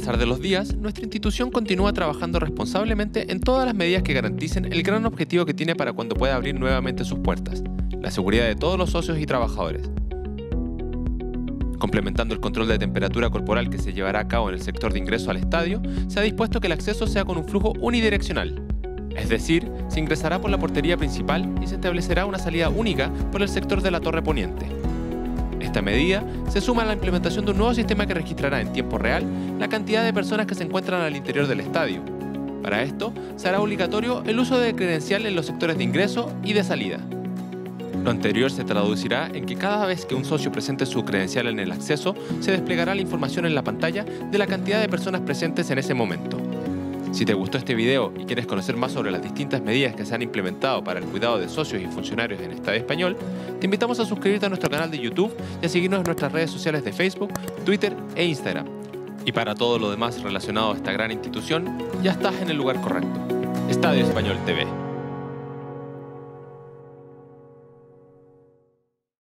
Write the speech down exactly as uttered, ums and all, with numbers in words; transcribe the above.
pasar de los días, nuestra institución continúa trabajando responsablemente en todas las medidas que garanticen el gran objetivo que tiene para cuando pueda abrir nuevamente sus puertas: la seguridad de todos los socios y trabajadores. Complementando el control de temperatura corporal que se llevará a cabo en el sector de ingreso al estadio, se ha dispuesto que el acceso sea con un flujo unidireccional. Es decir, se ingresará por la portería principal y se establecerá una salida única por el sector de la Torre Poniente. Esta medida se suma a la implementación de un nuevo sistema que registrará en tiempo real la cantidad de personas que se encuentran al interior del estadio. Para esto, se hará obligatorio el uso de credencial en los sectores de ingreso y de salida. Lo anterior se traducirá en que cada vez que un socio presente su credencial en el acceso, se desplegará la información en la pantalla de la cantidad de personas presentes en ese momento. Si te gustó este video y quieres conocer más sobre las distintas medidas que se han implementado para el cuidado de socios y funcionarios en Estadio Español, te invitamos a suscribirte a nuestro canal de YouTube y a seguirnos en nuestras redes sociales de Facebook, Twitter e Instagram. Y para todo lo demás relacionado a esta gran institución, ya estás en el lugar correcto. Estadio Español T V.